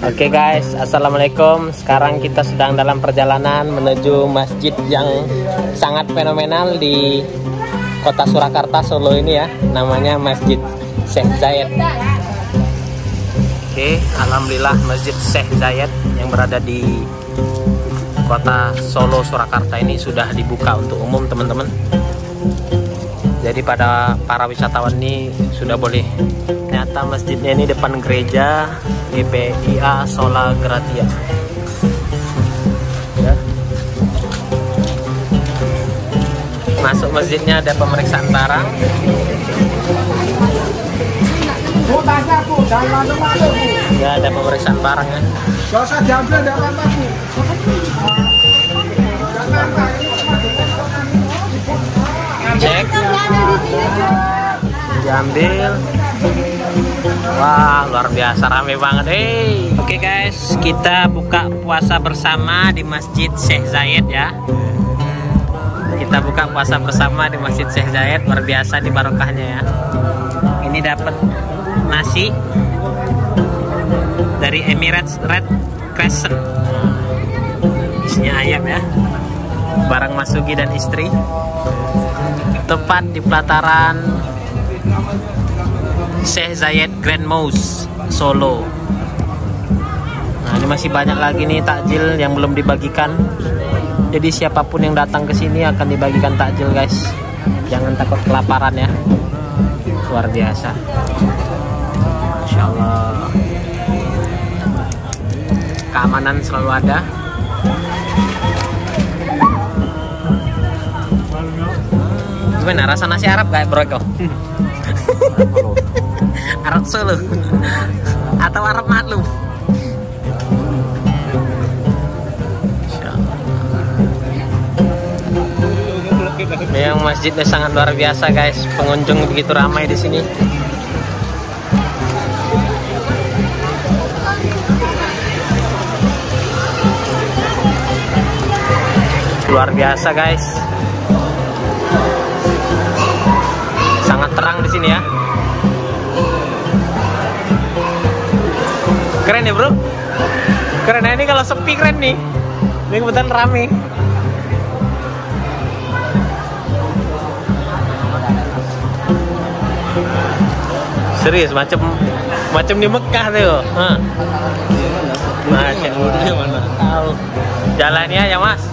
Oke guys, assalamualaikum. Sekarang kita sedang dalam perjalanan menuju masjid yang sangat fenomenal di kota Surakarta, Solo ini ya. Namanya Masjid Syekh Zayed. Oke, alhamdulillah Masjid Syekh Zayed yang berada di kota Solo, Surakarta ini sudah dibuka untuk umum teman-teman. Jadi pada para wisatawan ini sudah boleh. Ternyata masjidnya ini depan gereja GPIA Sola Gratia. Ya. Masuk masjidnya ada pemeriksaan barang. Ya, ada pemeriksaan barang ya. Cek, diambil. Wah, luar biasa, rame banget. Oke guys, kita buka puasa bersama di Masjid Syekh Zayed ya. Kita buka puasa bersama di Masjid Syekh Zayed, luar biasa di barokahnya ya. Ini dapat nasi dari Emirates Red Crescent. Isinya ayam ya. Barang Mas Sugi dan istri. Tepat di pelataran Syekh Zayed Grand Mosque Solo. Nah, ini masih banyak lagi nih takjil yang belum dibagikan. Jadi siapapun yang datang ke sini akan dibagikan takjil guys. Jangan takut kelaparan ya. Luar biasa. Masya Allah. Keamanan selalu ada. Gimana rasa nasi Arab kayak bro kok? Arab Solo atau Arab Maklum? Yang masjidnya sangat luar biasa guys, pengunjung begitu ramai di sini. Luar biasa guys. Sangat terang di sini ya. Keren ya bro. Keren ya, ini kalau sepi keren nih. Ini kebetulan rame. Serius macam di Mekah tuh. Masya Allah. Tahu. Jalannya ya mas.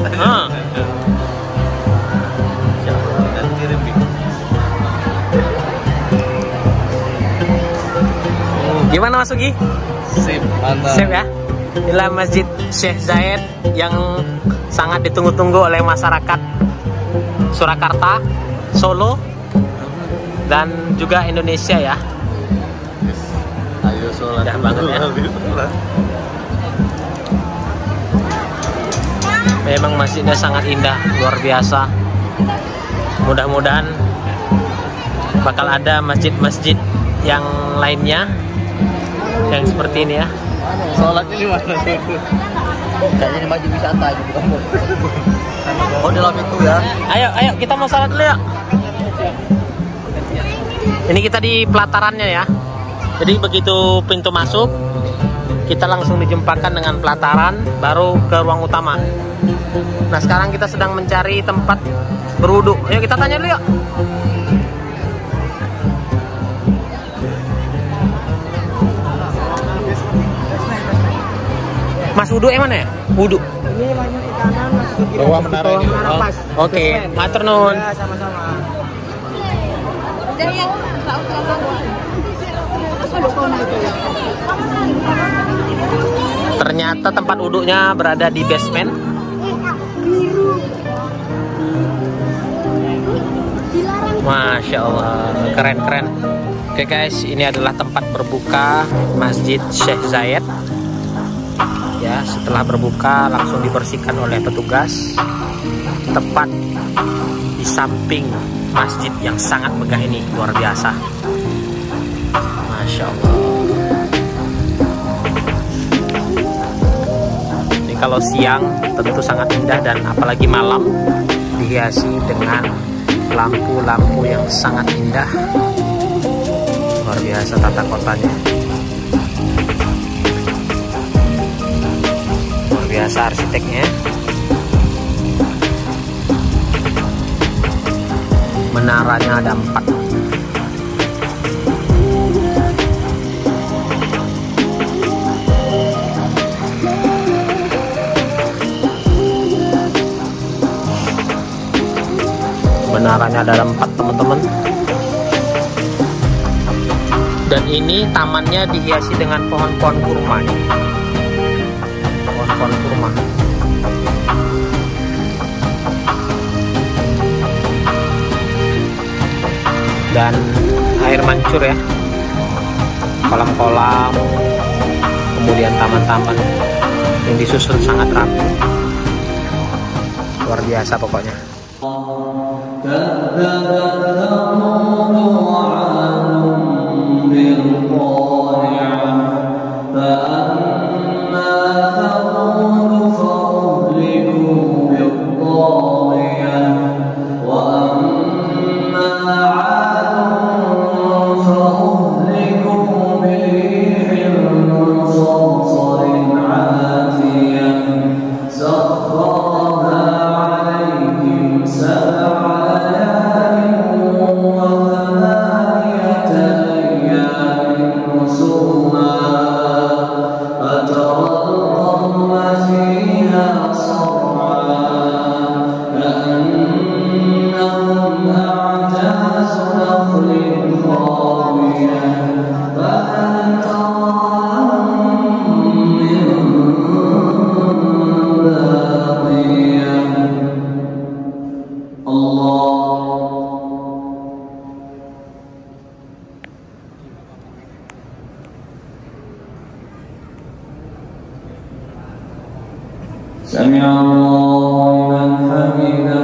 Gimana Mas Sugi? Sip, mantap. Sip ya. Inilah Masjid Syekh Zayed yang sangat ditunggu-tunggu oleh masyarakat Surakarta, Solo, dan juga Indonesia ya. Ayo sholat. Udah banget ya. Memang masjidnya sangat indah, luar biasa. Mudah-mudahan bakal ada masjid-masjid yang lainnya yang seperti ini ya. Sholatnya di mana? Kayaknya di masjid wisata gitu kamu. Oh di dalam itu ya. Ayo kita mau sholat dulu ya. Ini kita di pelatarannya ya. Jadi begitu pintu masuk, kita langsung dijumpakan dengan pelataran, baru ke ruang utama. Nah sekarang kita sedang mencari tempat berwudu. Ayo kita tanya dulu yuk. Mas wudu yang mana ya? Wudu. Ini banyak di kanan, Mas Sugi. Bawah menara ini. Pas. Oke, matur nuwun. Ya, sama-sama. Ternyata tempat wudhunya berada di basement. Masya Allah, keren-keren. Oke guys, ini adalah tempat berbuka Masjid Syekh Zayed. Ya, setelah berbuka langsung dibersihkan oleh petugas. Tepat di samping masjid yang sangat megah ini, luar biasa. Masya Allah. Ini kalau siang tentu sangat indah, dan apalagi malam dihiasi dengan lampu-lampu yang sangat indah. Luar biasa tata kotanya. jasa arsiteknya. Menaranya ada 4. Menaranya ada 4 teman-teman. Dan ini tamannya dihiasi dengan pohon-pohon kurma nih. Pohon-pohon kurma. Dan air mancur ya. Kolam-kolam. Kemudian taman-taman yang disusun sangat rapi. Luar biasa pokoknya. سمع الله لمن حمده.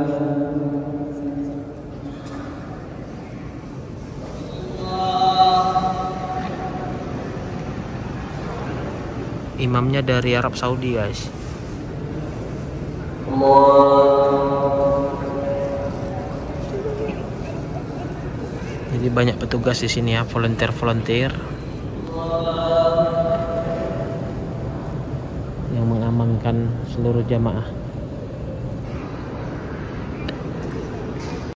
Imamnya dari Arab Saudi, guys. Jadi banyak petugas di sini ya, volunteer yang mengamankan seluruh jamaah.